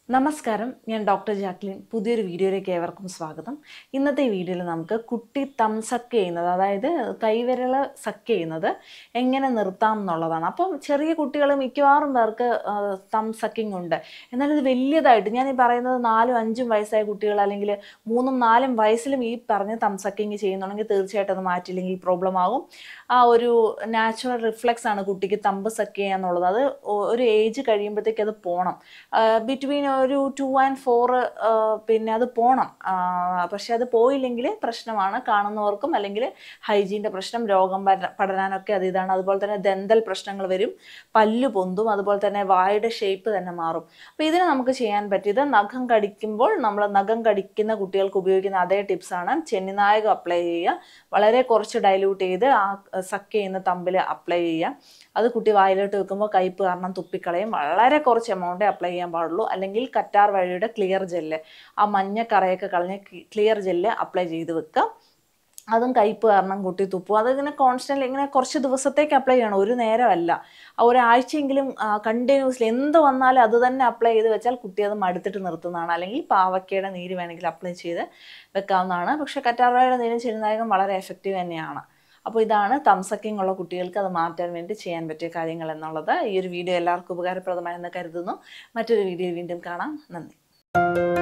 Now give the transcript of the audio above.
നമസ്കാരം, ഞാൻ doctor Jacqueline. പുതിയൊരു വീഡിയോയിലേക്ക് ഏവർക്കും സ്വാഗതം. ഇന്നത്തെ ഈ വീഡിയോയിൽ നമുക്ക് കുട്ടി തം സക്ക് ചെയ്യുന്നത്, അതായത് കൈവിരൽ സക്ക് ചെയ്യുന്നത് എങ്ങനെ നിർത്താം എന്നുള്ളതാണ്. അപ്പം ചെറിയ കുട്ടികൾ മിക്കവാറും പേർക്ക് തം സക്കിങ് ഉണ്ട്. എന്നാൽ ഇത് വലിയതായിട്ട് ഞാൻ ഈ പറയുന്നത് 4ഉം 5ഉം വയസ്സായ കുട്ടികൾ അല്ലെങ്കിൽ 3ഉം 4ഉം വയസ്സിലും ഈ പറഞ്ഞ തം സക്കിങ് ചെയ്യുന്നുണ്ടെങ്കിൽ തീർച്ചയായിട്ടും അത് മാറ്റില്ലെങ്കിൽ ഈ പ്രോബ്ലം ആകും. ആ ഒരു നാച്ചുറൽ റിഫ്ലെക്സ് ആണ് കുട്ടിക്ക് തമ്പ് സക്ക് ചെയ്യുക എന്നുള്ളത്. അത് ഒരു ഏജ് കഴിയുമ്പോഴത്തേക്ക് അത് പോകണം. ബിറ്റ്വീൻ ഒരു 2 and 4 പിന്നെ അത് പോകണം. പക്ഷെ അത് പോയില്ലെങ്കിൽ പ്രശ്നമാണ് കാണുന്നവർക്കും, അല്ലെങ്കിൽ ഹൈജീൻ്റെ പ്രശ്നം, രോഗം പടരാനൊക്കെ അത് ഇതാണ്. അതുപോലെ തന്നെ ദന്തൽ പ്രശ്നങ്ങൾ വരും, പല്ല് പൊന്തും, അതുപോലെ തന്നെ വായുടെ ഷേപ്പ് തന്നെ മാറും. അപ്പോൾ ഇതിന് നമുക്ക് ചെയ്യാൻ പറ്റിയത്, നഖം കടിക്കുമ്പോൾ നമ്മൾ നഖം കടിക്കുന്ന കുട്ടികൾക്ക് ഉപയോഗിക്കുന്ന അതേ ടിപ്സാണ്. ചെന്നിനായകം അപ്ലൈ ചെയ്യുക, വളരെ കുറച്ച് ഡൈല്യൂട്ട് ചെയ്ത് ആ സക്ക് ചെയ്യുന്ന തമ്പിൽ അപ്ലൈ ചെയ്യുക. അത് കുട്ടി വായിലോട്ട് വെക്കുമ്പോൾ കയ്പ്പ് കാരണം തുപ്പിക്കളയും. വളരെ കുറച്ച് എമൗണ്ടേ അപ്ലൈ ചെയ്യാൻ പാടുള്ളൂ. അല്ലെങ്കിൽ കറ്റാർ വാഴയുടെ ക്ലിയർ ജെല്ല്, ആ മഞ്ഞ കറയൊക്കെ കളഞ്ഞ് ക്ലിയർ ജെല്ല് അപ്ലൈ ചെയ്ത് വെക്കുക. അതും കയ്പ്പ് കാരണം കുട്ടി തുപ്പും. അതിങ്ങനെ കോൺസ്റ്റൻ്റ് ഇങ്ങനെ കുറച്ച് ദിവസത്തേക്ക് അപ്ലൈ ചെയ്യണം, ഒരു നേരമല്ല. ഒരാഴ്ചയെങ്കിലും കണ്ടിന്യൂസ്ലി എന്ത് വന്നാലും അത് തന്നെ അപ്ലൈ ചെയ്ത് വെച്ചാൽ കുട്ടി അത് മടുത്തിട്ട് നിർത്തുന്നതാണ്. അല്ലെങ്കിൽ പാവയ്ക്കയുടെ നീര് വേണമെങ്കിൽ അപ്ലൈ ചെയ്ത് വെക്കാവുന്നതാണ്. പക്ഷേ കറ്റാർവാഴയുടെ നീരും ചെറുനായകം വളരെ എഫക്റ്റീവ് തന്നെയാണ്. അപ്പോൾ ഇതാണ് തം സക്കിങ് ഉള്ള കുട്ടികൾക്ക് അത് മാറ്റാൻ വേണ്ടി ചെയ്യാൻ പറ്റിയ കാര്യങ്ങൾ എന്നുള്ളത്. ഈ ഒരു വീഡിയോ എല്ലാവർക്കും ഉപകാരപ്രദമായെന്ന് കരുതുന്നു. മറ്റൊരു വീഡിയോ വീണ്ടും കാണാം. നന്ദി.